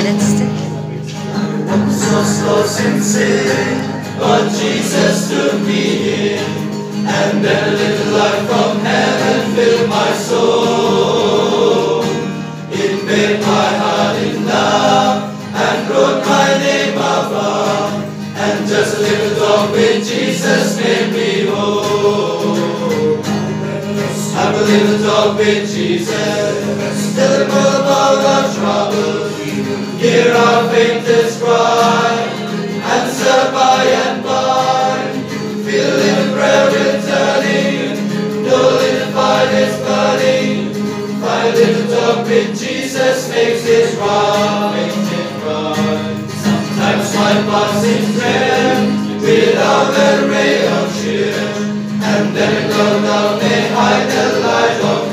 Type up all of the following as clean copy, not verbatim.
I'm so lost in sin, but Jesus took me in, and then a little light from heaven filled my soul. It made my heart in love and wrote my name above, and just a little talk with Jesus made me whole. Have a little talk with Jesus, tell him all about our troubles, hear our faintest cry, answer by and by, feel a little prayer returning, know a little fire is burning, find a little talk with Jesus makes it right, makes it right. Sometimes my path seems dim, without a ray of cheer, and then a cloud down may hide the light of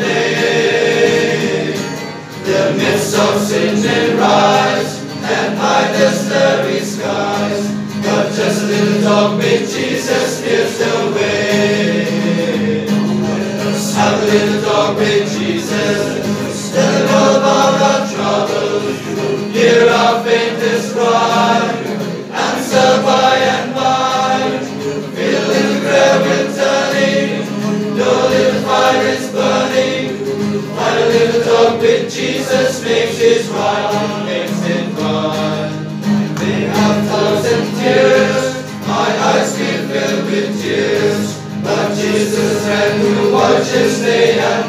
day. The mists of sin may rise and hide the starry skies, but just a little talk with Jesus clears the way. Have a little talk with Jesus, tell him all about our troubles, hear our faintest cry, answer by and by, feel a little prayer returning, know a little fire is burning, find a little talk with Jesus makes it right, makes it right. May have 1,000 tears, my eyes be filled with tears, but Jesus friend who watches day and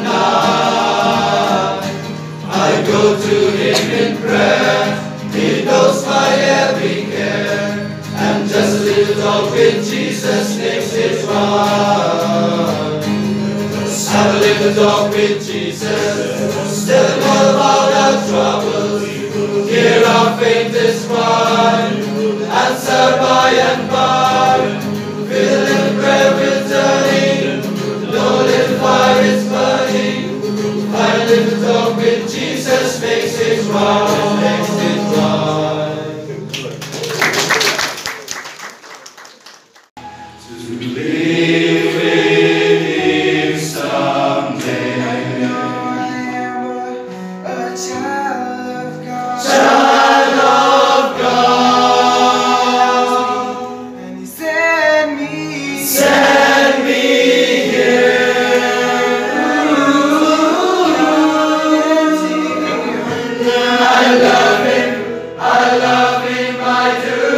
night. I go to him in prayer, he knows my every care, and just a little talk with Jesus makes it right. Have a little talk with Jesus, tell him all about our troubles, hear our faintest cry, answer by and by, feel a little prayer returning, know a little fire is burning, find a little talk with Jesus makes it right, makes it right. To live with him someday. I am a child of God. Child of God, And he sent me here. I love him, I do.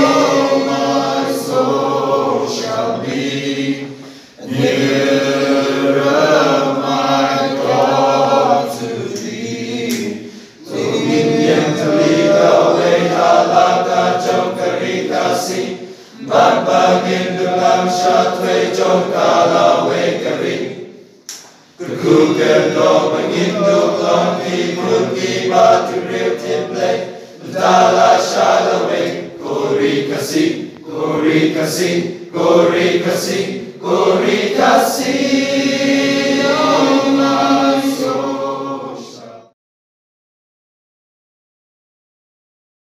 Oh, my soul shall be near Kukerdong menginduk lonti Kunki batu real timble Dala shalaway Kori kasih, kori kasih, kori kasih, kori kasih